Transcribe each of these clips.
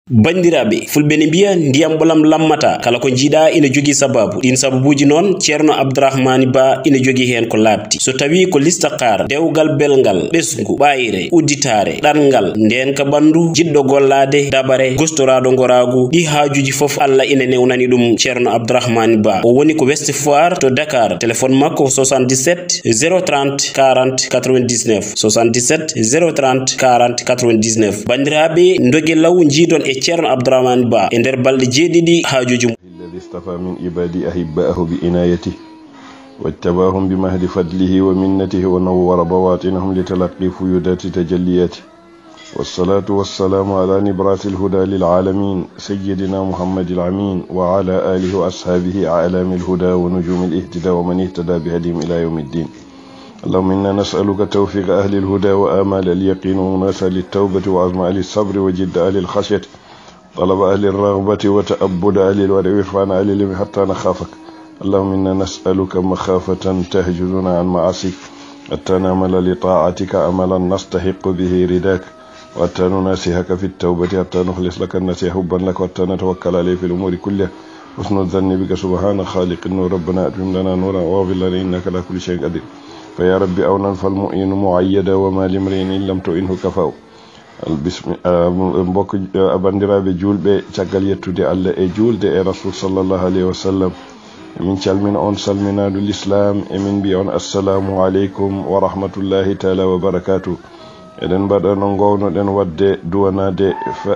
bandiraɓe fulɓe ne mbiya ndiyam ɓolam lammata kala ko jiiɗa ina jogui sababu ɗin sababuji noon ceerno abdourahmani ba ina jogui hen ko labti so tawi ko listakar dewgal belgal ɓesgu ɓayre udditare ɗangal nden ka ɓandu jiɗɗo gollade dabare gostoraɗo goragu ɗi hajuji foof Allah ina newnani ɗum ceerno abdourahmani ba o woni ko West Foire to Dakar téléphone makko 77 030 40 99 77 030 40 99 bandiraɓe dogue law jiidon e ceerno abdourahmani ba e nder balɗe jeeɗiɗi haajuji الذي اصطفى من عبادي أحباءه بإنايته واجتباهم بمهد فضله ومنته ونور بواطنهم لتلقي فيودات تجلياته والصلاة والسلام على نبراس الهدى للعالمين سيدنا محمد العمين وعلى آله وأصحابه أعلام الهدى ونجوم الاهتداء ومن اهتدى بهديهم إلى يوم الدين. اللهم إنا نسألك توفيق أهل الهدى وآمال اليقين ومناسة للتوبة وعزم أهل الصبر وجد أهل الخشية طلب أهل الرغبة وتأبد أهل الورع وإرفان أهل العلم حتى نخافك. اللهم إنا نسألك مخافة تهجرنا عن معاصيك حتى نعمل لطاعتك عملا نستحق به رداك وحتى نناسهك في التوبة حتى نخلص لك النسي حبا لك وحتى نتوكل عليه في الأمور كلها حسن الظن بك سبحان خالق النور ربنا أتمم لنا نورا واغفر لنا إنك على كل شيء قدير. فيا رب أونا فالمؤين معيدا وما لامرئ إن لم تؤنه كفاو. mbokk bandiraɓe julɓe caggal yettude Allah e julde e rasul sallallahu alayhi wa sallam min calmina on salminadu l'islam e min mbiya on assalamu aleykum wa rahmatullahi taala wa barakatuh. eɗen mbaɗa no gownoɗen wadde duwanade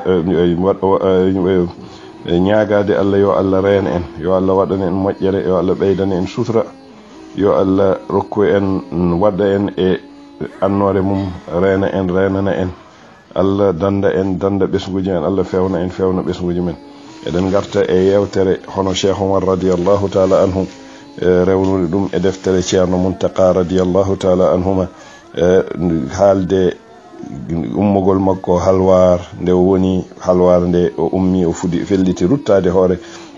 ñagade Allah yo Allah reena en yo Allah waɗana en moƴƴere yo Allah ɓeydana en sutura yo Allah rokku en wadda en e annore mum reena en reenana en Allah danda en danda ɓesguji men Allah fewna en fewna ɓesguji men. eɗen garta e yewtere hono Cheikh Omar radiyallahu taala anhu rewnude ɗum e deftere ceerno Muntaqa radiyallahu taala anhuma haalde ummugol makko halwar nde woni halwar nde o ummi o fudi felliti ruttade hoore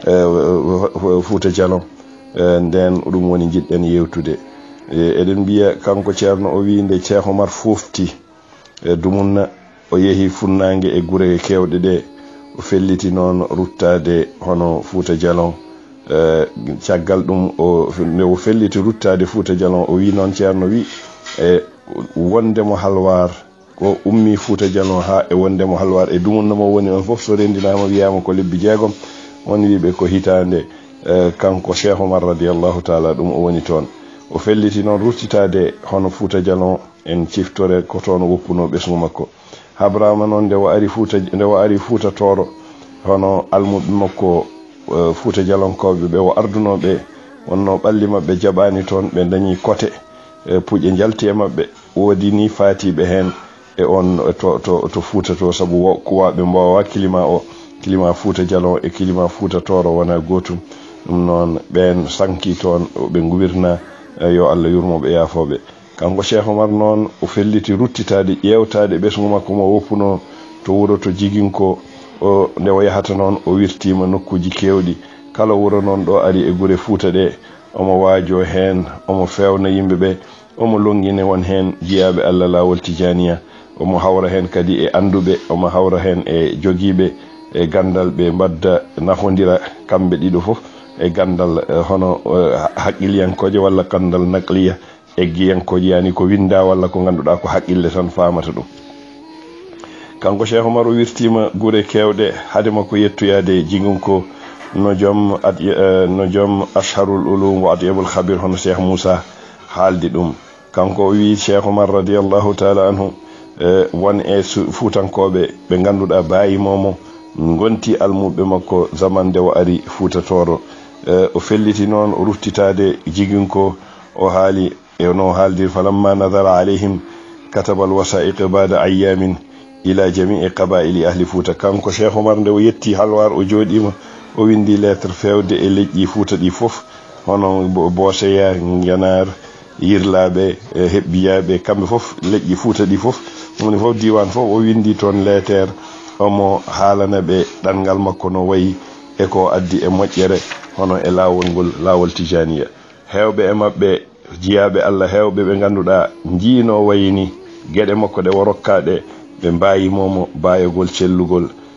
Fuuta Jalon nden ɗum woni jiɗɗen yewtude. eɗen mbiya kanko ceerno o wi nde Cheikh Omar fofti dumunna o yehi funnange e gure kewɗe ɗe o felliti noon ruttade hono Fuuta Jalon caggal ɗum nde o felliti ruttade Fuuta Jalon o wi noon ceerno wi e wondemo halwar ko ummi Fuuta Jalon ha e wondemo halwar e dumunna mo woni on fof so rendinama wiyama ko lebbi jeegom on wiɓe ko hitande kanko Cheikh Omar radiyallahu taala ɗum o woni toon o felliti noon ruttitade hono Fuuta Jalon en ciftore ko toon woppuno ɓesgu makko. habrama noon nde o ari Fuuta Tooro hono almuɓe makko Fuuta Jalonkoɓe ɓe o ardunoɓe wonno ɓalli mabɓe jaɓani toon ɓe dañi kote puƴe jalti e mabɓe woodi ni faatiɓe hen e on to Fuuta to saabu kuwaɓe mbawa kilima Fuuta Jalon e kilima Fuuta Tooro wona gotum. ɗum noon ɓen sanki toon ɓe guwirna yo Allah yurmoɓe yaafoɓe. kanko Cheikh Omar noon o felliti ruttitade ƴewtade ɓesgu makko mo woppuno to wuro to Jiginko o nde o yahata noon o wirtima nokkuji kewɗi kala wuro noon ɗo ari e gure Fuuta ɗe omo waajo hen omo fewna yimɓeɓe omo longine won hen jiyaɓe Allah lawol tijaniya omo hawra hen kadi e anduɓe omo hawra hen e jogiɓe e gandal ɓe mbadda nahodira kamɓe ɗiɗo foof e gandal hono haqqiliyankoje walla gandal nakliya eggiyankoji yani ko winda walla ko ganduɗa ko haqqille tan famata ɗum. kanko Cheikh Omar o wirtima gure kewɗe hadema ko yettuyade Jiginko no joom asharul ulum wa atyabul khabir hono Cheikh Moussa haaldi ɗum. kanko o wi Cheikh Omar radiyallahu taala anhu won e fuutankoɓe ɓe ganduɗa bayi momo gonti almuɓe makko zaman nde o ari Fuuta Tooro o felliti noon o ruttitade Jiginko o haali no haaldir falamma nadara alayhim katabal wasaiq bada ayamin ila jamii qabaili ahli Fuuta. kanko Cheikh Omar nde o yetti halwar o jooɗima o windi lettre fewde e leƴƴi Fuuta ɗi fof hono Boseya Ngenar yirlaɓe hebbiyaɓe kamɓe fof leƴƴi Fuuta ɗi fof woni fof diwan fof o windi toon lettere omo haalana ɓe ɗangal makko no wayi e ko addi e moƴƴere hono e lawol ngol lawol tijaniya. hewɓe e mabɓe jiyaɓe Allah hewɓe ɓe ganduɗa jiino wayini gueɗe makko ɗe o rokkaɗe ɓe mbayimomo bayogol cellugol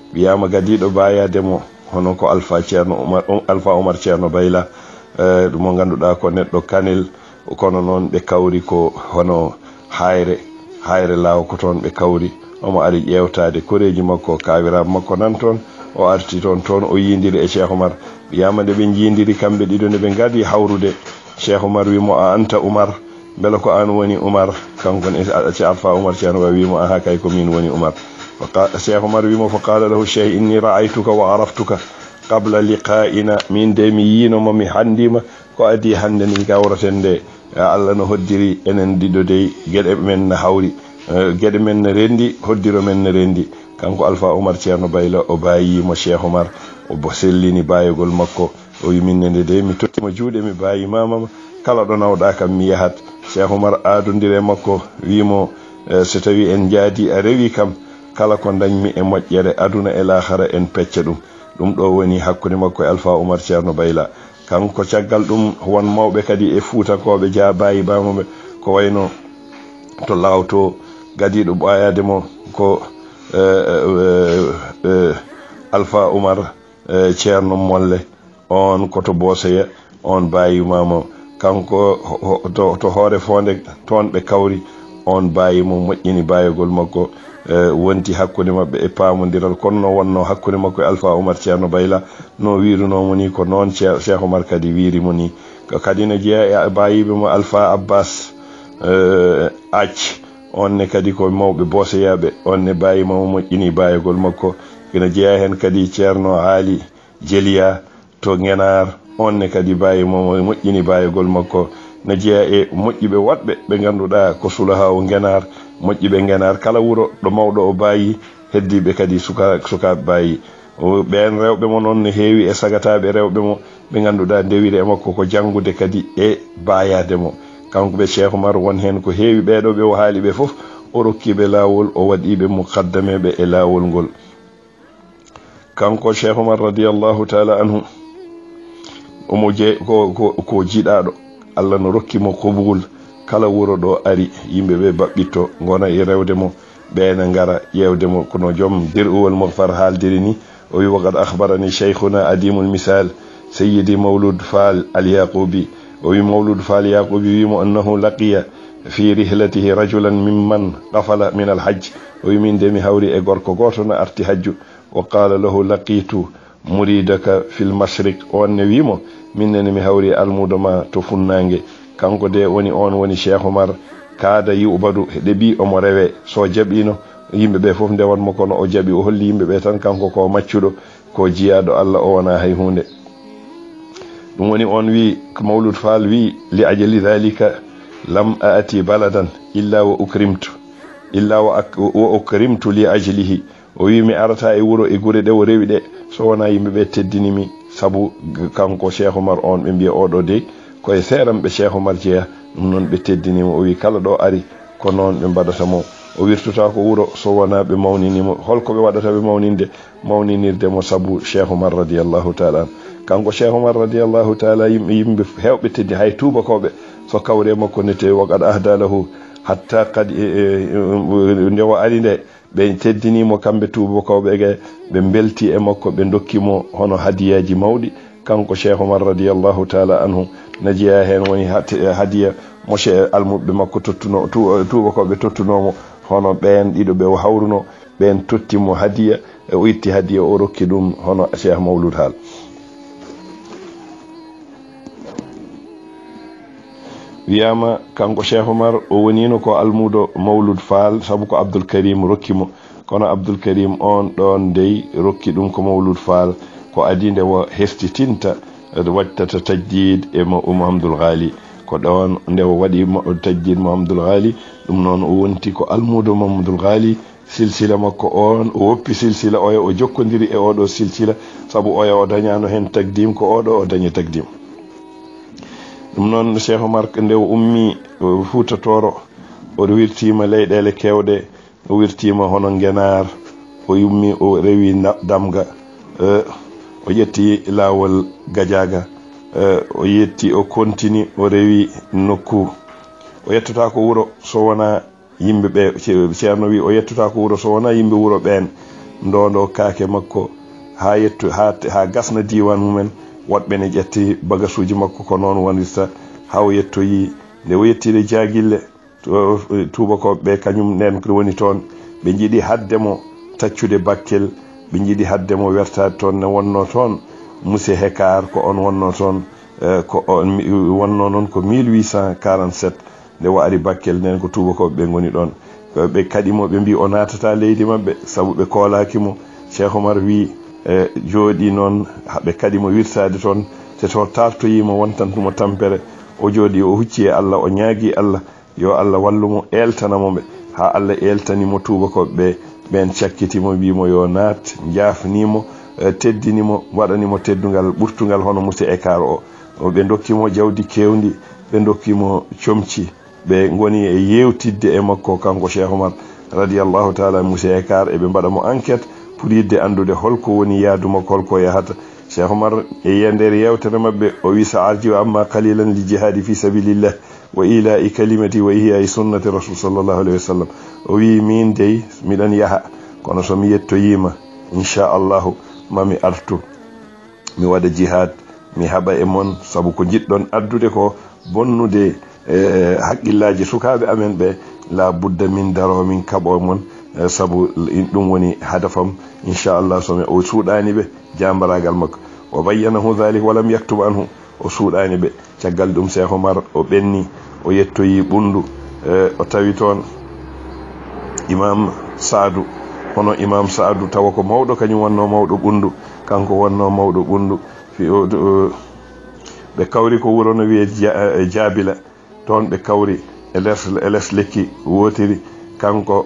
wiyama gadiɗo bayademo hono ko alpha Omar Ceerno Bayla mo ganduɗa ko neɗɗo kanel kono noon ɓe kawri ko hono hayre law ko toon ɓe kawri omo ari ƴewtade koreji makko kawiraɓe makko nan toon o arti toon o yindiri e Cheikh Oumar wiyama nde ɓe jindiri kamɓe ɗiɗo nde ɓe gadi hawrude Cheikh Oumar wimo a anta Oumar beela ko an woni Oumar kanko ne alpha Omar Ceerno Bayla wimo aha kay ko min woni Oumar Cheikh Oumar wimo fa qala lahu cheikh inni ra'aytuka wa araftuka qabla liqa'ina min de mi yinomo mi handima ko adi hande ni gawraten nde Allah no hoddiri enen ɗiɗo dey gueɗe men na hawri gueɗe men ne rendi hoddiro men ne rendi kanko alpha Omar Ceerno Bayla o bayimo Cheikh Oumar o bo sellini bayogol makko o wi minne de mi tottimo juuɗe mi bayi mamama kala ɗo nawɗa kam mi yahat Cheikh Oumar adodire makko wimo so tawi en jaadi a rewi kam kala ko dañmi e moƴƴere aduna e lahara en pecca ɗum ɗo woni hakkude makko e alpha Omar Ceerno Bayla kanko caggal ɗum won mawɓe kadi e fuutakoɓe jaabayi bamaɓe ko wayno to lawto gadiɗo ɓoyade mo ko alpha Omar Ceerno Molle on koto Bosoya on bayimamo kanko to hoore fonde toon ɓe kawri on bayimo moƴƴini bayogol makko wonti hakkude mabɓe e pamodiral kono no wonno hakkude makko e alpha Omar Ceerno Bayla no wirunomo ni ko noon Cheikh Oumar kadi wirimo ni kadi no jeeya e bayiɓe mo alpha Abbas acc on ne kadi ko mawɓe Bosoyaɓe on ne bayimo moƴƴini bayogol makko ina jeeya hen kadi Ceerno Ali Jeliya to Ngenar on ne kadi bayimo moƴƴini bayogol makko ne jeeya e moƴƴiɓe woɗɓe ɓe ganduɗa ko sulaha o Ngenar moƴƴiɓe Ngenar kala wuro ɗo mawɗo o bayi heddiɓe kadi sukaɓe bayi ɓen rewɓe mo noon no heewi e sagataɓe rewɓe mo ɓe ganduɗa ndewiri e makko ko janggude kadi e bayade mo kanko ɓe Cheikh Oumar won hen ko heewi ɓeɗo ɓe o haali ɓe foof o rokkiɓe lawol o waɗiɓe mukaddameɓe e lawol ngol kanko Cheikh Oumar radiyallahu taala anhu omo ko jiɗaɗo Allah no rokkimo kobugol kala wuro ɗo ari yimɓeɓe baɓɓitto gona e rewde mo ɓeene gara ƴewde mo kono joom dir'uwol Mokhtar haaldiri ni o wi waqad akhbarani cheikhuna adimul misal sayyidi Mawlud Fall al-Yaqubi o wi Mawlud Fall Yaqubi wimo annahu laqiya fi rihlatihi rajulan mimman qafala min al-hajj o wi min de mi hawri e gorko goto no arti hajju wa qala lahu laqitu muridaka fil mashriq on ne wimo minnene mi hawri almudoma to funnange kanko de woni Cheikh Oumar kaada yubadu debi omo rewe so jabino yimɓeɓe fof ndewanmo kono o jaɓi o holli yimɓeɓe tan kanko ko maccuɗo ko jiyaɗo Allah o wona hay hunde ɗum woni on wi Mawlud Fall wi li ajali dhalika lam aati baladan illa wa ukrimtu li ajlihi o wi mi arata e wuro e gure ɗe o rewi ɗe so wona yimɓeɓe teddinimi sabu kanko Cheikh Oumar on ɓe mbiya oɗo de koye seeram ɓe Cheikh Oumar jeeya ɗum noon ɓe teddinimo o wi kala ɗo ari ko noon ɓe mbaɗata mo o wirtuta ko wuro so wona ɓe mawninimo holko ɓe waɗata ɓe mawninirde mo sabu Cheikh Oumar radiyallahu taala kanko Cheikh Oumar radiyallahu taala yimɓe hewɓe teddi hay tubakoɓe so kawre makko ne tewi waqad ahda lahu hatta kadi nde o ari nde ɓe teddinimo kamɓe tubakoɓe ɓe belti e makko ɓe dokkimo hono hadiyaji mawɗi kanko Cheikh Oumar radiyallahu taala anhu ne jeeya hen woni hadiya mo cheikh almuɓe makko tubakoɓe tottunomo hono ɓen ɗiɗo ɓe o hawruno ɓen tottimo hadiya e o itti hadiya o rokki ɗum hono Cheikh Mawlud Haal wiyama kanko Cheikh Oumar o wonino ko almudo Mawlud Fall sabu ko Abdoul Karim rokkimo kono Abdoul Karim on ɗon dey rokki ɗum ko Mawlud Fall ko adi nde o hestitinta wattata tajdid e Mouhamadoul Ghali ko ɗon nde o waɗi tajdid Mouhamadoul Ghali ɗum noon o wonti ko almudo Mouhamadoul Ghali silsila makko on o woppi silsila oya o jokkodiri e oɗo silsila sabu oya o dañano hen tagdim ko oɗo o dañi tagdim ɗum noon Cheikh Oumar nde o ummi Fuuta Tooro o wirtima leyɗele kewɗe o wirtima hono Ngenar o yummi o rewi Damga o yetti lawol Gadiaga o yetti o continue o rewi nokku o yettata ko wuro so wona yimɓeɓe ceerno wi o yettata ko wuro so wona yimɓe wuro ɓen ndondo kaake makko ha yetto ha gasna diwan mumen woɓɓe ne ƴetti bagasuji makko ko noon wonirta haw yettoyi nde o yettide jaagille tubakoɓe kañum nen woni toon ɓe jiiɗi haddemo taccude bakkel ɓe jiiɗi haddemo wertade toon ne wonno toon monsieur Hekar ko on wonno toon ko on wonno noon ko 1847 nde o ari bakkel nden ko tubakoɓe goni ɗon ɓe kaɗimo ɓe mbi o natata leydi mabɓe saabu ɓe koolakimo. Cheikh Oumar wi jooɗi noon ɓe kaɗimo wirtade toon te to tartoyimo wontantumo tampere o jooɗi o hucci e Allah o ñaagui Allah yo Allah wallumo eltanamoɓe ha Allah eltanimo tubakoɓe ɓen cakkitimo wimo yo naat jafnimo teddinimo waɗanimo teddugal ɓurtugal hono monsieur Hekar o ɓe dokkimo jawdi kewdi ɓe dokkimo comci ɓe goni e yewtidde e makko kanko Cheikh Oumar radiyallahu taala monsieur Hekar eɓe mbaɗamo enquête pour yidde andude holko woni yaadu makko holko yahata. Cheikh Oumar e nder yewtere mabɓe o wi sa arji amma qalilan li jihadi fi sabilillah wa ila'i kalimati wa ihya sunnati rasul sallallahu alayhi wa sallam o wi min dey miɗan yaha kono so mi yettoyima inchallahu mami artu mi waɗa jihad mi haɓa e mon saabu ko jiɗɗon addude ko bonnude haqqillaji sukaɓe amen ɓe la budda min daro min kaɓo mon saabu ɗum woni hadafam inchallah somi o suuɗani ɓe jambaragal makko o bayyanahu dhalik walam yaktub anhu o suuɗani ɓe caggal ɗum Cheikh Oumar o ɓenni o yettoyi ɓundu o tawi toon imam Saadu hono imam Saadu tawa ko mawɗo kañum wonno mawɗo ɓundu kanko wonno mawɗo ɓundu ɓe kawri ko wuro no wiye Jaabila toon ɓe kawri e les lekki wotiri kanko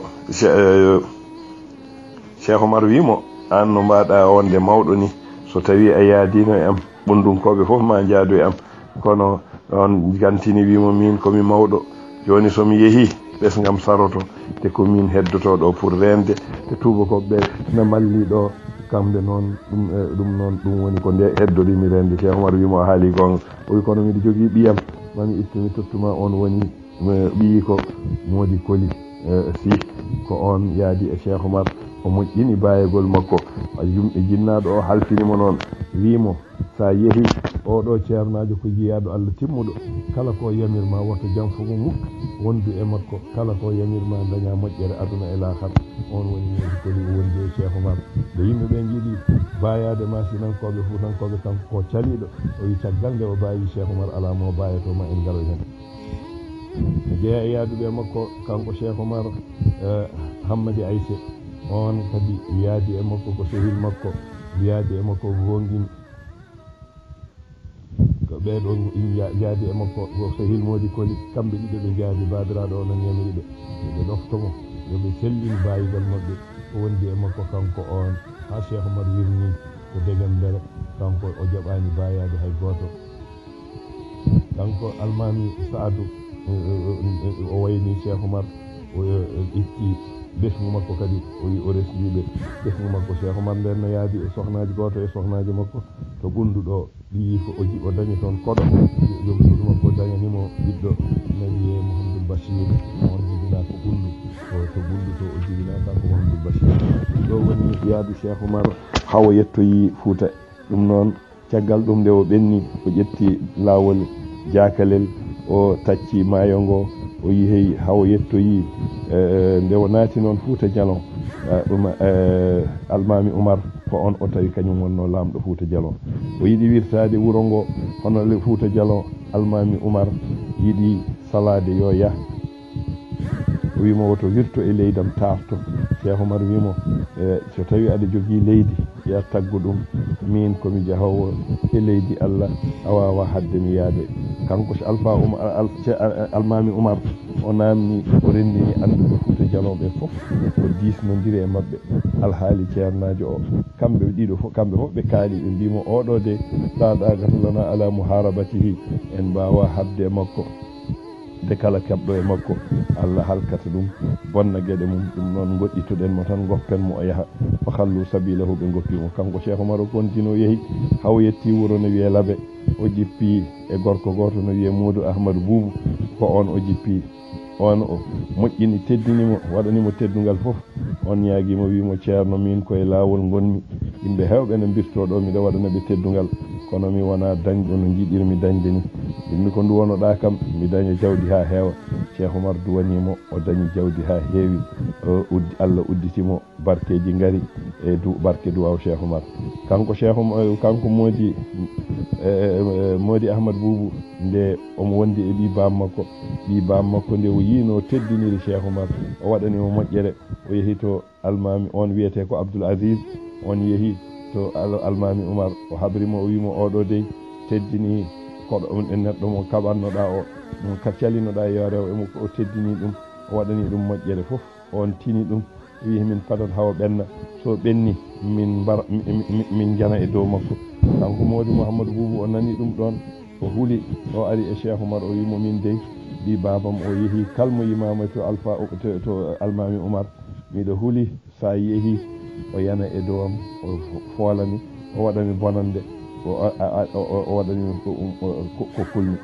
Cheikh Oumar wimo an no mbaɗa wonde mawɗo ni so tawi a yaadino e am ɓundunkoɓe fof ma jaadu e am kono on gantini wimo min komi mawɗo joni somi yeehi ɓesgam saroto te ko min heddotoɗo pour rende te tubakoɓe ne malli ɗo kamɓe noon ɗum woni ko nde heddorimi rende. Cheikh Oumar wimo a haali gonga o wi kono miɗo jogui ɓiyam mami ittumi tottuma on woni ɓiyi ko Modi Koli si ko on yaadi e Cheikh Oumar o moƴƴini bayegol makko yumɓe jinnaɗo o halfinimo noon wimo sa yeehi oɗo ceernajo ko jiyaɗo Allah timmuɗo kala ko yamirma woto jam fogo mukk wondu e makko kala ko yamirma daña moƴƴere aduna e lahar on woni Modi Koli o wondi e Cheikh Oumar nde yimɓeɓe jiiɗi bayade masinankoɓe fuutankoɓe kanko ko caliɗo o wi caggal nde o bawi Cheikh Oumar ala mo bayatoma en garoy hen ne jeeya e yaaduɓe makko kanko Cheikh Oumar Hammadi Aissé on kadi wiyaadi e makko ko sehil makko wiyaadi e makko ko wongin ko ɓeɗon jaadi e makko ko sehil Modi Koli kamɓe ɗiɗo ɓe jaadi babiraɗo o non yamiriɓe ɓe ɗoftomo yoɓe sellin bayigal mabɓe o wondi e makko kanko on ha Cheikh Oumar wirni ko degem mbere kanko o jaɓani bayade hay goto kanko almami Saadu o wayni Cheikh Oumar o itti ɓesgu makko kadi o wi o resliɓe ɓesgu makko Cheikh Oumar nden no yaadi e sohnaji goto e sohnaji makko to ɓunduɗo ɗi ko o dañi toon koɗo joom suudu makko dañanimo ɓiɗɗo nawiye Mouhamadoul Bachir on jibina ko ɓundu to ɓundu to o jibina kanko Mouhamadoul Bachir ɗo woni yaadu Cheikh Oumar hawo yettoyi Fouta ɗum noon caggal ɗum nde o ɓenni o ƴetti lawol jakalel o tacci maayo ngo o yeehi hawo yettoyi nde o naati noon Fouta Djalon ɗum almami Oumar ko on o tawi kañum wonno lamɗo Fouta Djalon o yiɗi wirtade wuro ngo hono le Fouta Djalon almami Oumar yiɗi salade yo yah o wimo woto wirto e leydam tarto Cheikh Oumar wimo so tawi aɗa jogui leydi ya taggu ɗum min komi jahowo e leydi Allah a wawa hadde mi yaade kanko alpha almami Oumar o namni o rendini anduɓe Fouta Djalon ɓe fof o disnodiri e mabɓe alhaali ceernajo o kamɓe ɗiɗo fof kamɓe fof ɓe kaali ɓe mbimo oɗo de ɗaɗagata lana ala muharabatihi en mbawa habde makko de kala keɓɗo e makko Allah halkata ɗum bonna gueɗe mum ɗum noon goɗɗitoɗen mo tan goppen mo o yaaha fa hallu sabilahu ɓe goppimo kanko Cheikh Oumar o continue yeehi haw yetti wuro no wiye Labe o jippi e gorko goto no wiye Modou Ahmadou Boubou ko on o jippi on o moƴƴini teddinimo waɗanimo teddungal fof on yaagimo wimo ceerno min koye laawol gonmi yimɓe hewɓe ne mbirtoɗo miɗa waɗanaɓe teddungal kono mi wona dañɗo no jiiɗirmi dañde ni yimmi ko duwonoɗa kam mi daña jawdi ha heewa Cheikh Oumar duwanimo o dañi jawdi ha heewi Allah udditimo barkeji ngari e barke duwaw Cheikh Oumar kanko kanko Mody Ahmad Boubou nde omo wondi e ɓi bam makko nde o yino teddiniri Cheikh Oumar o waɗanimo moƴƴere o yeehi to almami on wiyete ko Abdoul Aziz on yeehi to almami Oumar o habrimo o wimo oɗo dey teddini koɗo neɗɗo mo kaɓannoɗa o mo kaccalinoɗa yo rew emo o teddini ɗum o waɗani ɗum moƴƴere fof on tini ɗum wi min patat hawa ɓenna so ɓenni min jana e dow makko kanko Mody Mouhamadou Boubou o nani ɗum ɗon o huuli o ari e Cheikh Oumar o wimo min dey ɗi babam o yeehi kalmo yimama to almami Oumar miɗo huuli sa yeehi o yana e dowam o foolami o waɗami bonande o waɗani ko kulmi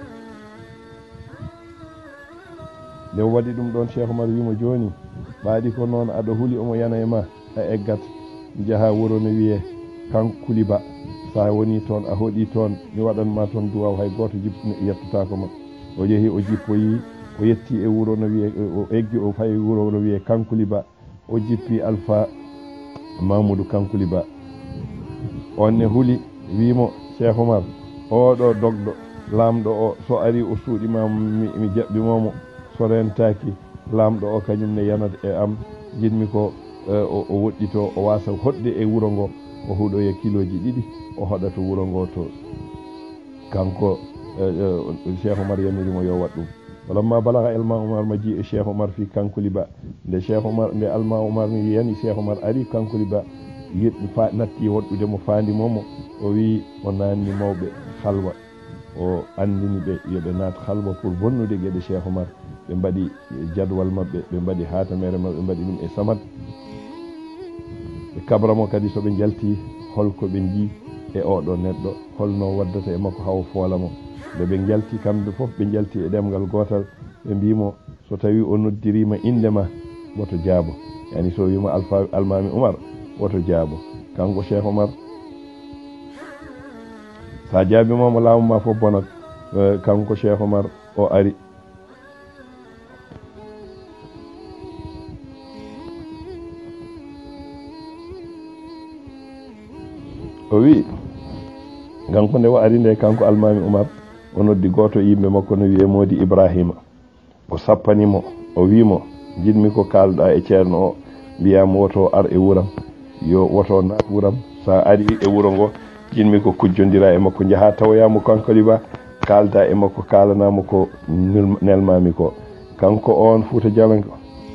nde waɗi ɗum ɗon Cheikh Oumar wimo joni ɓaɗi ko noon aɗa huuli omo yana e ma a eggat jaaha wuro no wiye Kankuliba sa woni toon a hoɗi toon mi waɗanma toon duwaw hay goto yettotako ma o yeehi o jippoyi o yetti e wuro no wiye o eggi o fayi wuro no wiye Kankuliba o jippi Alpha Mamoudou Kankuliba on ne huuli wimo Cheikh Oumar oɗo dogɗo lamɗo o so ari o suuɗima mi jaɓɓimomo so rentaki lamɗo o kañum ne yanata e am jinmi ko o woɗɗito o wasa hoɗde e wuro ngo o huuɗoya kiloji 2 o hoɗa to wuro ngo to kanko Cheikh Oumar yamirimo yo wat ɗum walamma balaga elma Oumar ma ji e Cheikh Oumar fi Kankuliba nde alma Oumar mi yani Cheikh Oumar ari Kankuliba natti woɗɗude mo fandimomo o wi o nanni mawɓe halwa o andini ɓe yoɓe naat halwa pour bonnude gueɗe Cheikh Oumar ɓe mbaɗi jadwal mabɓe ɓe mbaɗi hatamere mabɓe ɓe mbaɗi ɗum e samad ɓe kabramo kadi soɓe jalti holko ɓe jii e oɗo neɗɗo holno waddata e makko hawo foolamo nde ɓe jalti kamɓe foof ɓe jalti e ɗemgal gotal ɓe mbimo so tawi o noddirima indema woto jaabo yani so wima almami Oumar woto jaabo kanko Cheikh Oumar sa jaabimomo laamu ma fof bonat kanko Cheikh Oumar o ari o wi kanko nde o ari nde kanko almami Oumar o noddi goto yimɓe makko no wiye Mody Ibrahima o sappanimo o wimo jinmi ko kalɗa e ceerno o mbiyamo woto ar e wuram yo woto naat wuram sa ari e wuro ngo jinmi ko kujjodira e makko jaaha tawoyamo Kankuliba kalda e makko kalanamo ko nelmami ko kanko on Fouta Diolanko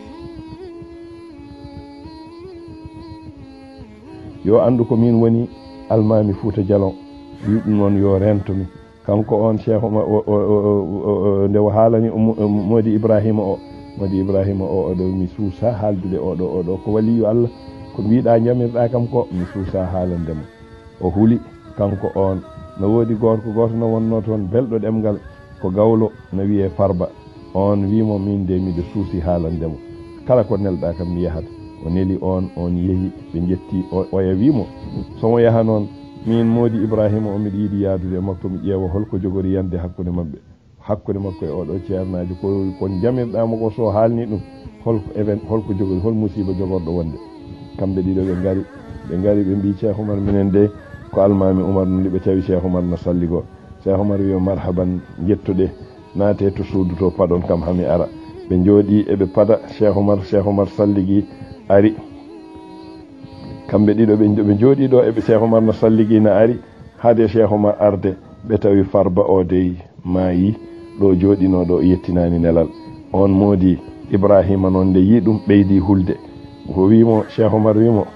yo andu ko min woni almami Fouta Dialon wi ɗum noon yo rentomi kanko on Cheikh Oumar nde o haalani Mody Ibrahima o oɗo mi suusa haaldude oɗo ko waliyo Allah ko mbiɗa jamirɗa kam ko mi suusa haalandemo o huuli kanko on no woodi goto no wonno toon belɗo ɗemgal ko gawlo no wiye Farba on wimo min de miɗo suusi haalandemo kala ko nelɗa kam mi yahata o neli on yeehi ɓe jetti oya wimo somo yaha noon min Mody Ibrahima o miɗo yiiɗi yaadude makko mi ƴeewa holko jogori yande hakkude makko e oɗo ceernajo ko jamirɗamo ko so haalni ɗum holko jogori hol musiba jogorɗo wonde kamɓe ɗiɗo ɓe ngari ɓe mbi Cheikh Oumar minen de ko almami Oumar nuli ɓe tawi Cheikh Oumar no salligo Cheikh Oumar wi marhaban jettuɗe naate to suudu to paɗon kam hami ara ɓe jooɗi eɓe pada Cheikh Oumar salligui ari kamɓe ɗiɗo ɓe jooɗi ɗo eɓe Cheikh Oumar no salligui na ari haade Cheikh Oumar arde ɓe tawi Farba o dey maayi ɗo jooɗino ɗo yettinani nelal on Mody Ibrahima noon nde yi ɗum ɓeydi hulde ko wimo Cheikh Oumar wimo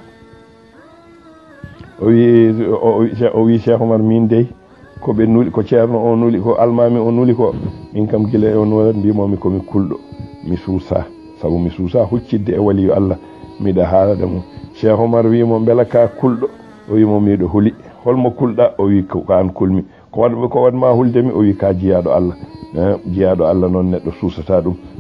o wi Cheikh Oumar min dey ko ɓe nuli ko ceerno o nuli ko almami o nuli ko min kam gila e on warat mbimomi komi kulɗo mi suusa sabu mi suusa huccidde e waliyo Allah miɗa haalade mum Cheikh Oumar wimo beela ka kulɗo o wimo miɗo huuli holmo kulɗa o wi ko an kulmi ko wadma huldemi o wi ka jiyaɗo Allah noon neɗɗo suusata ɗum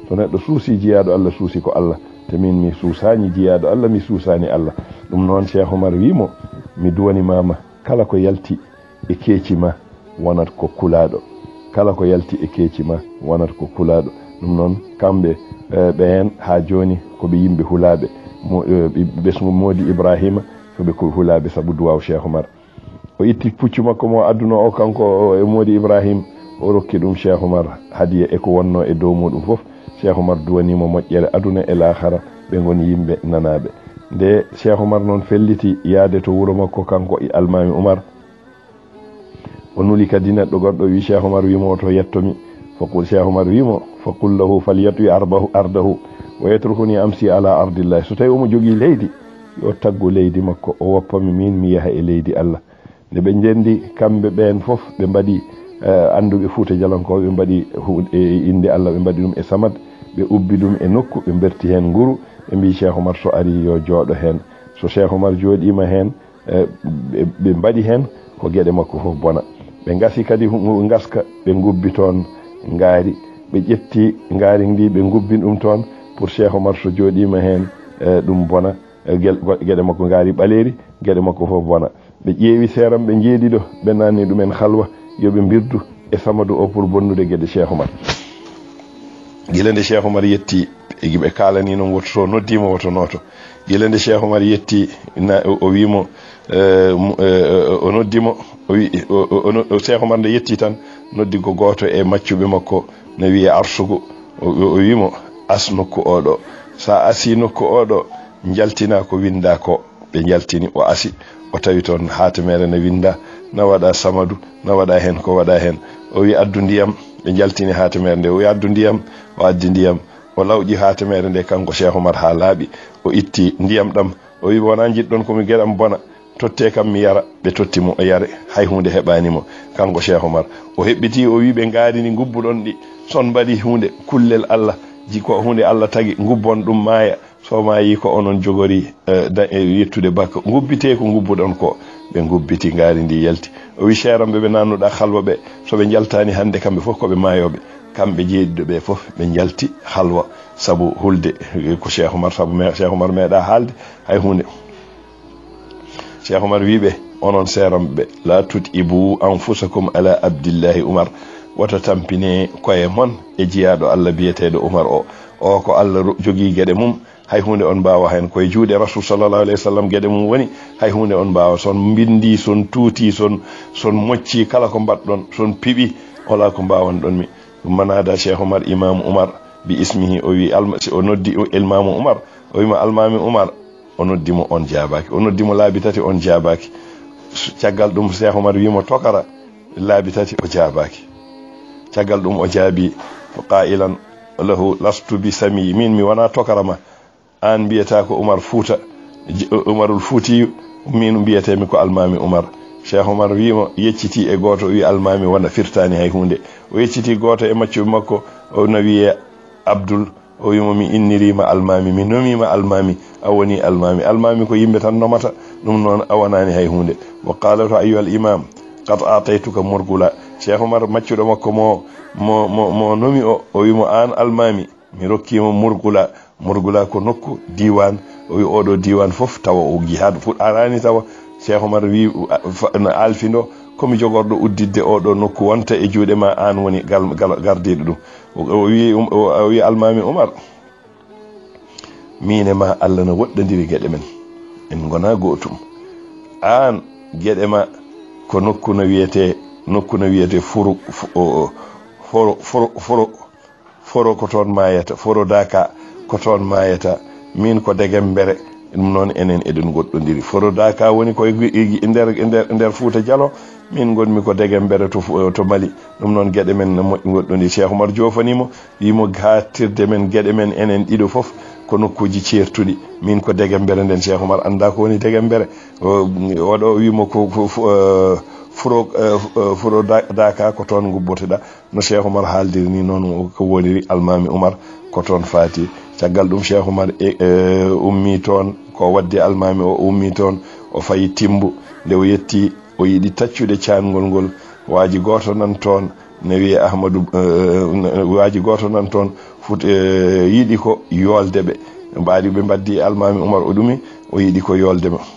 so neɗɗo suusi jiyaɗo Allah suusi ko Allah te min mi suusani jiyaɗo Allah mi suusani Allah ɗum noon Cheikh Oumar wimo mi duwani mama kala ko yalti e keeci ma wonat ko kulaɗo kala ko yalti e keeci ma wonat ko kulaɗo ɗum noon kamɓe ɓen ha joni koɓe yimɓe hulaɓe ɓesgu Modi Ibrahima koɓe ko hulaɓe saabu duwaw Cheikh Oumar o itti puccu makko mo adduno o kanko e Modi Ibrahima o rokki ɗum Cheikh Oumar hadiya e ko wonno e dow muɗum fof Cheikh Oumar duwanimo moƴƴere aduna e lahara ɓe goni yimɓe nanaɓe nde Cheikh Oumar noon felliti yaade to wuro makko kanko e almami Oumar o nuli kadi neɗɗo goɗɗo wi Cheikh Oumar wimo to yettomi faqul Cheikh Oumar wimo faqul lahu falyatwi ardahu wa yatrukuni amsi ala ardillahi so tawi omo jogui leydi yo taggu leydi makko o woppami min mi yaha e leydi Allah nde ɓe jendi kamɓe ɓen fof ɓe mbaɗi anduɓe Fouta Djalankoɓe ɓe mbaɗi inde Allah ɓe mbaɗi ɗum e samad ɓe ubbi ɗum e nokku ɓe berti hen nguru ɓe mbi Cheikh Oumar so ari yo jooɗo hen so Cheikh Oumar jooɗima hen ɓe mbaɗi hen ko gueɗe makko fof bona ɓe gasi kadi gaska ɓe gubbi toon ngaari ɓe ƴetti ngaari ndi ɓe gubbin ɗum toon pour Cheikh Oumar so jooɗima hen ɗum bona gueɗe makko ngaari ɓaleri gueɗe makko fof bona ɓe ƴeewi seeram ɓe jeeɗiɗo ɓe nanni ɗumen halwa yoɓe birdu e samadu o pour bonnude gueɗe Cheikh Oumar gila nde Cheikh Oumar yetti ɓe kalani noon woto so noddima woto noto gila nde Cheikh Oumar yetti o wimo o noddimo o wi Cheikh Oumar nde yetti tan noddi ko goto e maccuɓe makko no wiye Arsugu o wimo as nokku oɗo sa asi nokku oɗo jaltina ko winda ko ɓe jaltini o asi o tawi toon hatemere ne winda na waɗa samadu na waɗa hen ko waɗa hen o wi addu ndiyam ɓe jaltini hatemere nde o wi addu ndiyam o addi ndiyam o lawƴi hatemere nde kanko Cheikh Oumar ha laaɓi o itti ndiyam ɗam o wi wona jiɗɗon komi gueɗam bona totte kam mi yara ɓe tottimo o yare hay hunde heɓanimo kanko Cheikh Oumar o heɓɓiti o wi ɓe ngaadini gubbuɗon ɗi son mbaɗi hunde kullel Allah jiko hunde Allah tagi gubbon ɗum maaya so maayi ko onon jogori yettude bakka gubbite ko gubbuɗon ko ɓe gubbiti ngaari ndi yalti o wi cheramɓe ɓe nannuɗa halwa ɓe soɓe jaltani hande kamɓe fof koɓe maayoɓe kamɓe jeeɗiɗo ɓe fof ɓe jalti halwa saabu hulde ko Cheikh Oumar saabu Cheikh Oumar meeɗa haalde hay hunde Cheikh Oumar wiɓe onon seeramɓe la tut'ibu anfusakum ala abdillahi Oumar wata tampine koye mon e jiyaɗo Allah biyeteɗo Oumar o ko Allah jogui gueɗe mum hay hunde on mbawa hen koye juuɗe Rasul sallallahu alayhi wa sallam gueɗe mum woni hay hunde on mbawa son bindi son tuuti son mocci kala ko mbaɗɗon son piɓi wala ko mbawan ɗon mi ɗum manada Cheikh Oumar Imam Oumar bi ismihi o wi o noddi Imamu Oumar o wima almami Oumar o noddimo on jaabaki o noddimo laabi tati on jaabaki caggal ɗum Cheikh Oumar wimo tokara laabi tati o jaabaki caggal ɗum o jaabi qailan lahu lastu bi sami min mi wona tokara ma an mbiyata ko Oumar Fouta Oumarul Foutiyu min mbiyatemi ko almami Oumar Cheikh Oumar wimo yecciti e goto o wi almami wona firtani hay hunde o yecciti goto e maccuɓe makko o no wiye Abdoul o wimo mi innirima almami mi nomima almami a woni almami ko yimɓe tan nomata ɗum noon a wonani hay hunde wa qala to ayyuhal imam qad ataytuka murgula Cheikh Oumar maccuɗo makko mo nomi o wimo an almami mi rokkimo murgula ko nokku diwan o wi oɗo diwan fof tawa o jihadu arani tawa Cheikh Oumar wi no alfindo komi jogorɗo uddidde oɗo nokku wonta e juuɗe ma an woni gardiɗo ɗum o wi almami Oumar mine ma Allah no woɗɗodiri gueɗe men en gona gotum an gueɗe ma ko nokku no wiyete foro ko toon mayata foro daka ko toon mayata min ko Degembere ɗum noon enen eɗen goɗɗodiri foro daka woni koye nder Fouta Dialo min gonmi ko Degembere to Mali ɗum noon gueɗe men no moƴƴi goɗɗodiri Cheikh Oumar jofanimo wimo hattirde men gueɗe men enen ɗiɗo fof ko nokkuji certuɗi min ko Degembere nden Cheikh Oumar anda ko woni Degembere oɗo wimo ko furo daka ko toon gubboteɗa no Cheikh Oumar haaldiri ni noon ko woniri almami Oumar ko toon faati caggal ɗum Cheikh Oumar ummi toon ko wadde almami o ummi toon o fayi Timbu nde o yetti o yiɗi taccude caangol ngol waaji goto nan toon ne wiye Ahmadou waaji goto nan toon fut yiɗi ko yolde ɓe mbaadi ɓe mbaddi almami Oumar o ɗumi o yiɗi ko yolde ma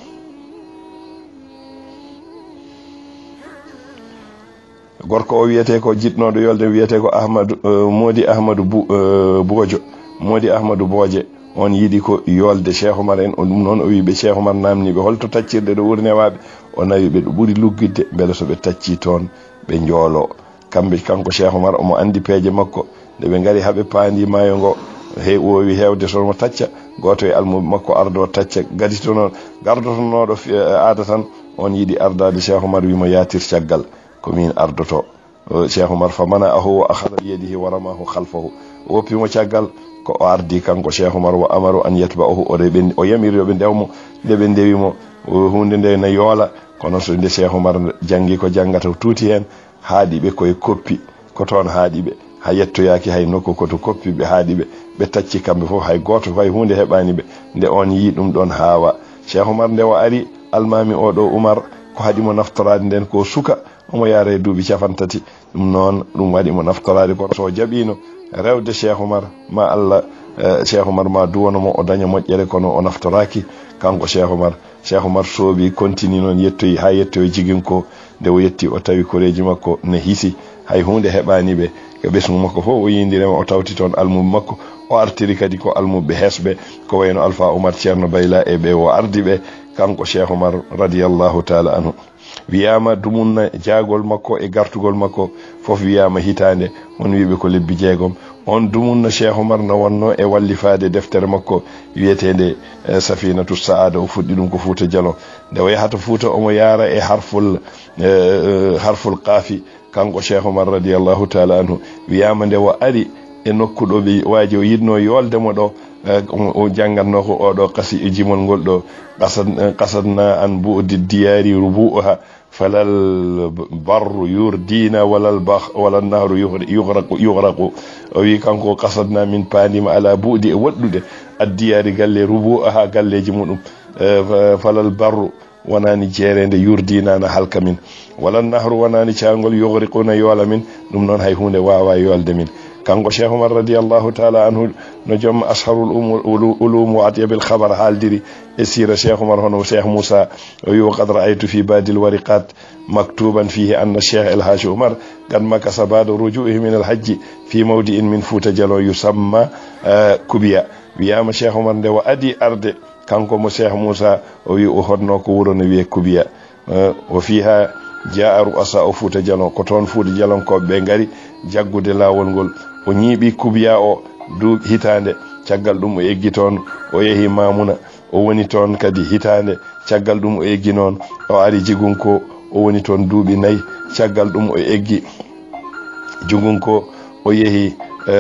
gorko o wiyete ko jiɗnoɗo yolde wiyete ko Modi Ahmadou Bojo Modi Ahmadou Boje on yiɗi ko yolde Cheikh Oumar en o ɗum noon o wi ɓe Cheikh Oumar namniɓe holto taccirde ɗo wurnewaɓe o nawi ɓe ɗo ɓuuri luggidde beele so ɓe tacci toon ɓe joolo kamɓe kanko Cheikh Oumar omo andi peeje makko nde ɓe ngari haɓe paandi maayo ngo wowi hewde somo tacca goto e almuɓe makko ardo tacca gardotonoɗo aada tan on yiɗi ardade Cheikh Oumar wimo yatir caggal komin ardoto Cheikh Oumar famana ahu wa akhadha bi yadihi wa ramahu khalfahu woppimo caggal ko o ardi kanko Cheikh Oumar wa amaru an yatba'uhu o yamiri yoɓe ndewmo nde ɓe ndewimo hunde nde na yoola kono so nde Cheikh Oumar jangi ko jangata tuuti hen haaɗiɓe koye koppi ko toon haaɗiɓe ha yettoyaki hay nokku koto koppi ɓe haaɗiɓe ɓe tacci kamɓe fof hay goto fay hunde heɓani ɓe nde on yi ɗum ɗon haawa Cheikh Oumar nde o ari almami oɗo Oumar ko haɗimo naftorade nden ko suka omo yaara e duuɓi 50 ɗum noon ɗum waɗimo naftorade kono so jaɓino rewde Cheikh Oumar ma Allah Cheikh Oumar ma duwanomo o daña moƴƴere kono o naftoraki kanko Cheikh Oumar soobi continue noon yettoyi ha yettoyi jigin ko nde o yetti o tawi koreji makko ne hisi hay hunde heɓani ɓe ko ɓesgu makko fof o yindirema o tawti toon almuɓe makko o artiri kadi ko almuɓe heesɓe ko wayno Alpha Oumar Ceerno Bayla e ɓe o ardi ɓe kanko Cheikh Oumar radiyallahu taala anhu wiyama dumunna jaagol makko e gartugol makko fof wiyama hitande on wiɓe ko lebbi 6 on dumunna Cheikh Oumar no wonno e wallifade deftere makko wiyetede Safinatu Saada o fuɗɗi ɗum ko Fuuta Jalon nde o yahata Fuuta omo yaara e harful qaafi kanko Cheikh Oumar radiyallahu taala anhu wiyama nde o ari e nokku ɗo ɓe waaji o yidno yoldemo ɗo o jangatno ko oɗo jimol ngol ɗo qasadna an bu'di diyari rubu'uha falal barru yurdina wala nahru yughraqu o wi kanko qasadna min pandima ala bu'di e waɗɗude addiyari galle rubu'uha galleji muɗum falal barru wonani jeerende yurdina na halka min wala nahru wonani caangol yughriquna yola min ɗum noon hay hunde wawa yolde min kanko Cheikh Oumar radiyallahu taala anhu no joom asharul ulum wa atyabil khabar haaldiri e sira Cheikh Oumar hono Cheikh Moussa o wi qad ra'aytu fi badil wariqat maktuban fihi anna Cheikh El Hadji Oumar qad makasa ba'da ruju'ihi min al hajj fi mawdi'in min Fuuta Jalon yusamma Kubiya wiyama Cheikh Oumar nde o adi arde kanko mo Cheikh Moussa o wi o hodno ko wuro no wiye Kubiya o fiha jaa ru'asa o Fuuta Jalon ko toon Fuuta Jalon ko ɓe ngari jaggude lawol ngol o ñiiɓi Kubiya o duuɓi hitande caggal ɗum o eggi toon o yehi Mamuna o woni toon kadi hitande caggal ɗum o eggi noon o ari Jigunko o woni toon duuɓi 4 caggal ɗum o eggi Jigunko o yehi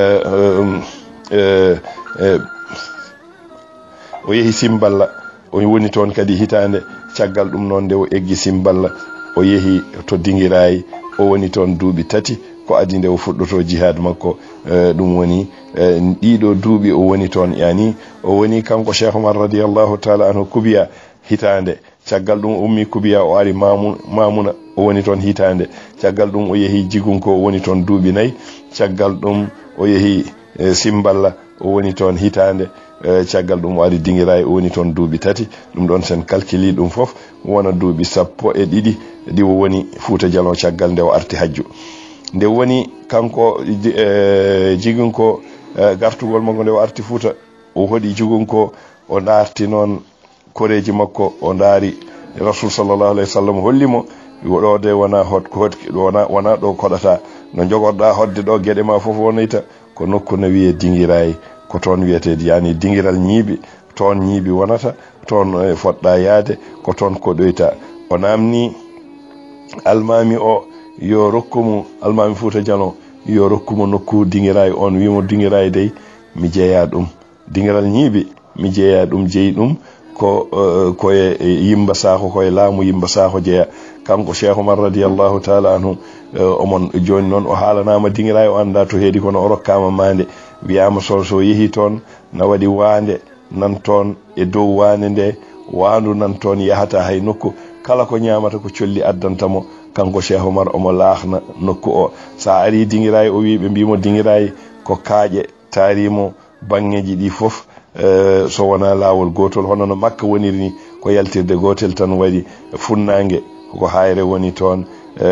o yehi Simballa o woni toon kadi hitande caggal ɗum noon nde o eggi Simballa o yehi to Dingirayi o woni toon duuɓi 3 ko adi nde o fuɗɗoto jihad makko ɗum woni ɗiɗo duuɓi o woni toon yani o woni kanko Cheikh Oumar radiyallahu taala anhu Kubiya hitande caggal ɗum o ummi Kubiya o ari Mamuna o woni toon hitande caggal ɗum o yehi Jigunko o woni toon duuɓi 4 caggal ɗum o yehi Simballa o woni toon hitande caggal ɗum o ari Dingirayi o woni toon duuɓi 3 ɗum ɗon sen calculi ɗum fof wona duuɓi 12 ɗi o woni Fuuta Jalon caggal nde o arti hajju nde woni kanko Jigunko gartugol makko nde o arti Fuuta o hoɗi Jigunko o darti noon koreji makko o daari Rasul sallallahu alaihi wasallam hollimo ɗo de wona wona ɗo koɗata no jogorɗa hodde ɗo gueɗe ma fof wonayta ko nokku no wiye Dingirayi ko toon wiyetede yani dingiral ñiiɓi toon ñiiɓi wonata toon fodɗa yaade ko toon koɗoyta o namni almami o yo rokkumo almami Fuuta Jalon yo rokkumo nokku Dingirayi on wimo Dingirayi dey mi jeeya ɗum dingiral ñiiɓi mi jeeya ɗum jeeyi ɗum koye yimba saako koye laamu yimba saako jeeya kanko Cheikh Oumar radiyallahu taala anhu omon joni noon o haalanama Dingirayi o anda to heedi kono o rokkama mande wiyama so yehi toon na waɗi waande nan toon e dow waande nde waandu nan toon yahata hay nokku kala ko ñamata ko colli addantamo kanko Cheikh Oumar omo laahna nokku o sa ari dingiray o wi ɓe mbimo dingiray ko kaaƴe taarimo bangeji ɗi fof so wona laawol gotol hono no Makka woniri ni ko yaltirde gotel tan waɗi funnange ko hayre woni toon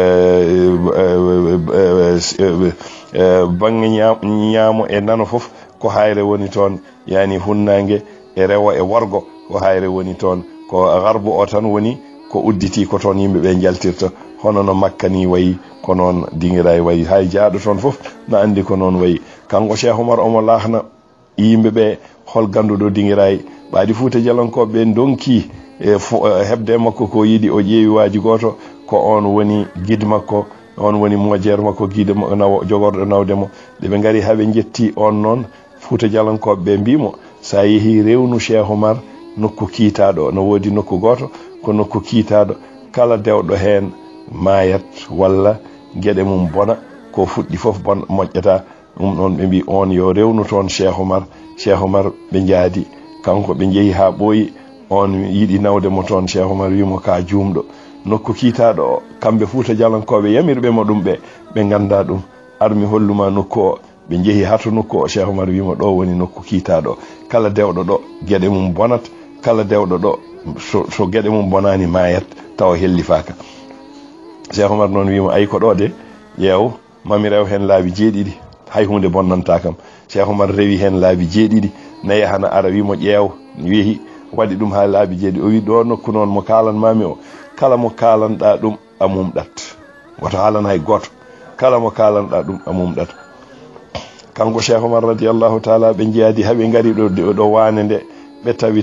bange ñaamo e nano fof ko hayre woni toon yani hunnange e rewo e worgo ko hayre woni toon ko garbu o tan woni ko udditi ko toon yimɓe ɓe jaltirta hono no Makka ni wayi ko noon dingiray wayi hay jaaɗo toon fof na andi ko noon wayi kanko Cheikh Oumar omo laahna yimɓe ɓe hol ganduɗo dingiray ɓaadi Fuuta Jalonkoɓe ɓe donki hebde makko ko yiɗi o ƴeewi waaji goto ko on woni guide makko on woni mojere makko guide jogorɗo nawdemo ɓe ngari haɓe jetti on noon Fuuta Jalonkoɓe ɓe mbimo sa yeehi rewnu Cheikh Oumar nokku kiitaɗo no woodi nokku goto ko nokku kiitaɗo kala dewɗo hen mayat walla gueɗe mum bona ko fuɗɗi fof bon moƴƴata ɗum ɗon ɓe mbi on yo rewnu toon Cheikh Oumar ɓe jaadi kanko ɓe jeehi ha ɓooyi on yiɗi nawdemo toon Cheikh Oumar wimo ka jumɗo nokku kiitaɗo o kamɓe Fuuta Jalonkoɓe yamirɓe mo ɗum ɓe ganda ɗum armi holluma nokku o ɓe jeehi hato nokku o Cheikh Oumar wimo ɗo woni nokku kiitaɗo kala dewɗo ɗo gueɗe mum bonat kala dewɗo ɗo so gueɗe mum bonani mayat taw hellifaka Cheikh Oumar noon wimo ayi ko ɗo de yeew mami rew hen laabi 7 hay hunde bonnanta kam Cheikh Oumar rewi hen laabi 7 nayi hana ara wimo ƴeew weehi waɗi ɗum ha laabi 7 o wi ɗo nokku noon mo kalanmami o kala mo kalanɗa ɗum a mumɗat woto haalan hay goto kala mo kalanɗa ɗum a mumɗat kanko Cheikh Oumar radiyallahu taala ɓe jeeyadi haɓe gari ɗo waane nde ɓe tawi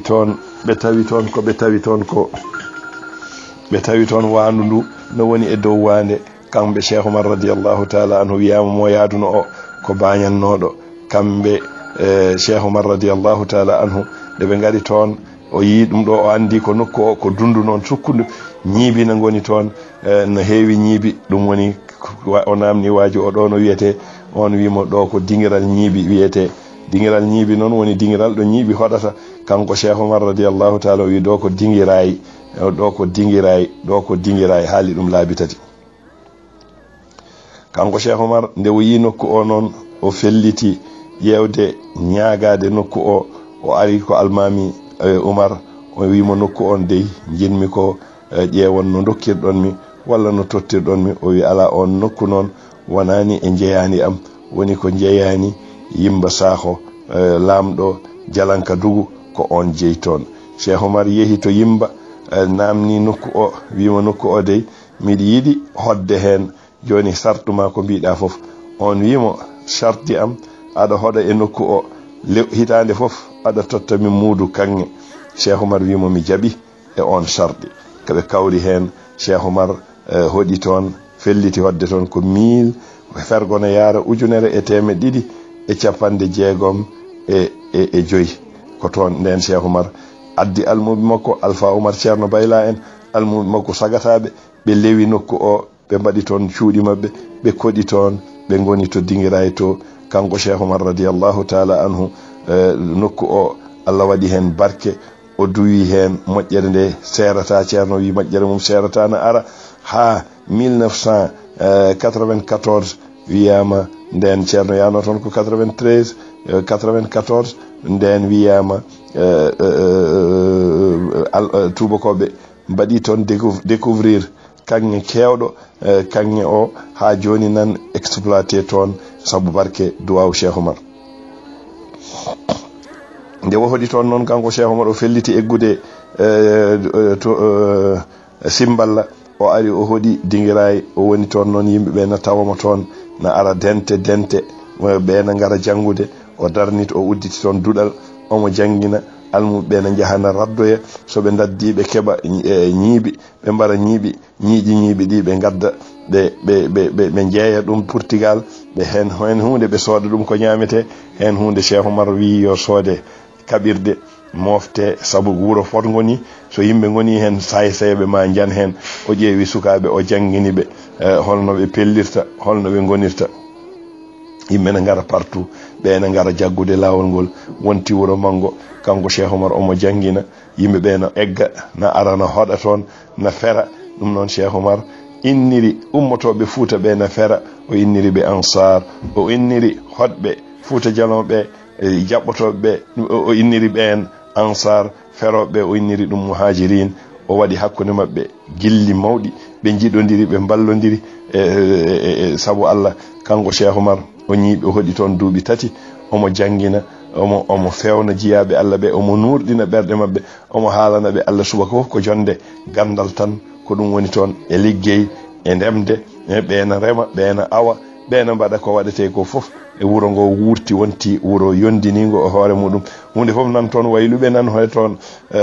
toon wandu ndu no woni e dow wande kamɓe Cheikh Oumar radiyallahu taala anhu wiyama mo yaaduno o ko bañannoɗo kamɓe Cheikh Oumar radiyallahu taala anhu nde ɓe gari toon o yi ɗum ɗo o andi ko nokku o ko dundu noon sukkundu ñiibi no goni toon no heewi ñiibi ɗum woni o namni waaji o ɗo no wiyete on wimo ɗo ko dingiral ñiibi wiyete dingiral ñiibi noon woni dingiral ɗo ñiibi hoɗata kanko Cheikh Oumar radiyallahu taala o wi ɗo ko dingiray haali ɗum laabi tati kanko Cheikh Oumar nde o yi nokku o noon o felliti ƴewde ñaagade nokku o ari ko almami Oumar o wimo nokku on dey jinmi ko ƴeewon no dokkirɗon mi walla no tottirɗon mi o wi ala on nokku noon wonani e jeeyani am woni ko jeeyani Yimba Sakho lamɗo Jalanka Dugu ko on jeey toon Cheikh Oumar yeehi to Yimba namni nokku o wimo nokku o dey miɗa yiɗi hodde hen joni sartuma ko mbiɗa fof on wimo sarti am aɗa hoɗa e nokku o hitande fof aɗa totta mi muudu kanŋe Cheikh Oumar wimo mi jaɓi e on sarɗi koɓe kawri hen Cheikh Oumar hoɗi toon felliti hodde toon ko 1000 fergono yaara 1250 e joyi ko toon nden Cheikh Oumar addi almuɓe makko Alpha Oumar Ceerno Bayla en almuɓe makko sagataɓe ɓe lewi nokku o ɓe mbaɗi toon cuuɗi mabɓe ɓe koɗi toon ɓe goni to dingiray to kanko Cheikh Oumar radiyallahu taala anhu nokku o Allah waɗi hen barke o duwi hen moƴƴere nde serata ceerno wi moƴƴere mum serata na ara ha 1994 wiyama nden ceerno yano toon ko 94 nden wiyama tubakoɓe mbaɗi toon découvrir kanŋe kewɗo kanŋe o ha joni nan exploité toon sabu barke duwaw Cheikh Oumar nde o hoɗi toon noon kanko Cheikh Oumar o felliti eggude Simballa o ari o hoɗi dingiray o woni toon noon yimɓeɓe na tawamo toon na ara dente ɓe na gara janggude o darnit o udditi toon duɗal omo jangguina almuɓe na jahana raddoya soɓe daddi ɓe keɓa ñiibi ɓe mbara ñiiƴi ñiiɓi ɗi ɓe gadda ɓe jeeya ɗum Portugal ɓe hen hunde ɓe sooda ɗum ko ñamete hen hunde Cheikh Oumar wi yo soode kaɓirɗe mofte sabu wuro fot goni so yimɓe goni hen sayseɓe ma jan hen o ƴeewi sukaɓe o jangguini ɓe holno ɓe pellirta holno ɓe gonirta yimɓe ne gara partout ɓe ne gara jaggude lawol ngol wonti wuro mango kanko Cheikh Oumar omo jangguina yimɓe ɓe no egga na ara no hoɗa toon na fera ɗum noon Cheikh Oumar inniri ummotoɓe Fuuta ɓe na fera, o inniri ɓe ansar, o inniri hoɗɓe Fuuta Jalonɓe jaɓɓotoɓe, o inniri ɓen ansar feroɓe, o inniri ɗum muhajirin. O waɗi hakkunde maɓɓe gilli mawɗi, ɓe jiɗodiri, ɓe ballodiri sabu Allah. Kanko Cheikh Oumar o ñiiɓe, o hoɗi toon duuɓi 3, omo jangina, omo fewna jiyaɓe Allah ɓe, omo nurɗina ɓerɗe maɓɓe, omo haalana ɓe Allah subaka fof ko jonde gandal tan, ko ɗum woni toon e liggey e ndemde, ɓeena rema, ɓeena awa, ɓeena mbaɗa ko waɗete ko fof. E wuro ngo wurti wonti wuro yondinigo o hoore muɗum. Hunde fof nan toon, wayluɓe nan hoye toon,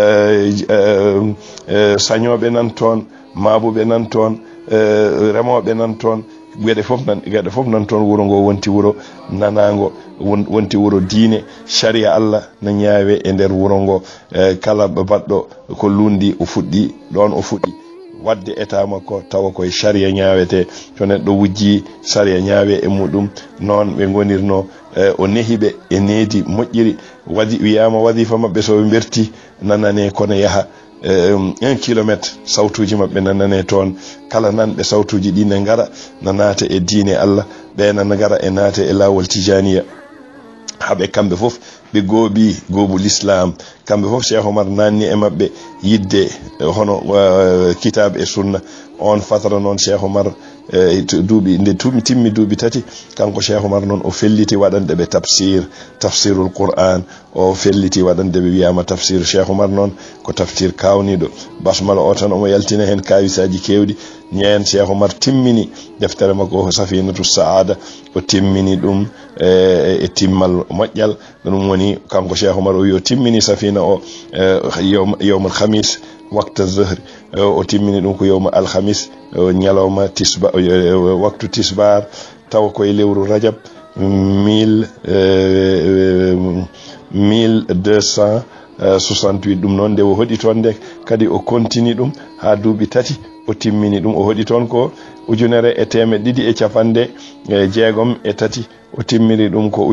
sañoɓe nan toon, maabuɓe nan toon, remoɓe nan toon, gueɗe fof nan toon. Wuro ngo wonti wuro nanago, wonti wuro diine, sharia Allah na ñaawe e nder wuro ngo. Kala baɗɗo ko lundi o fuɗɗi ɗon, o fuɗɗi wadde état makko tawa koye sharia ñaawete. To neɗɗo wujji sharia ñaawe e muɗum, noon ɓe gonirno. O nehiɓe e needi moƴƴiri. Wiyama wadifa maɓɓe so ɓe berti nanane kono yaha 1 kilométre sawtuji maɓɓe nanane toon. Kala nanɓe sawtuji ɗi ne ngara na naata e diine Allah, ɓe nana ngara e naata e laawol tijaniya. Haɓe kamɓe fof ɓe gooɓi gooɓu l'islam. Kamɓe fof Cheikh Oumar nanni e maɓɓe yidde hono kitab e sunna. On fatara noon Cheikh Oumar duuɓi nde timmi duuɓi 3, kanko Cheikh Oumar noon o felliti waɗande ɓe tafsirul Qur'an. O felliti waɗande ɓe wiyama tafsir Cheikh Oumar noon ko tafsir kawniɗo. Basmala o tan omo yaltina hen kawisaji kewɗi. ñeen Cheikh Oumar timmini deftere makko Safinatu Saada, o timmini ɗum e timmal moƴƴal. ɗum woni kanko Cheikh Oumar o wi o timmini safina o yawmal khamis waktu zuhri, o timmini ɗum ko yawma alhamis ñalawma waktu tisbar, taw koye lewru rajab 1268. ɗum noon nde o hoɗi toon nde kadi o continue ɗum ha duuɓi 3 o timmini ɗum. O hoɗi toon ko 1263. o timmiri ɗum ko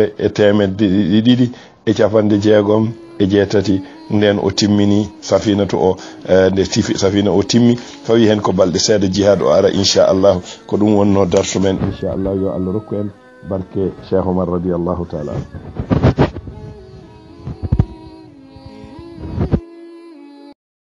1263. nden o timmini safinatu o. nde safina o timmi fawi hen ko balɗe seeɗa jihad o ara inchallahu. ko ɗum wonno darsu men inchallahu. yo Allah rokku en barke Cheikh Oumar radiyallahu taala.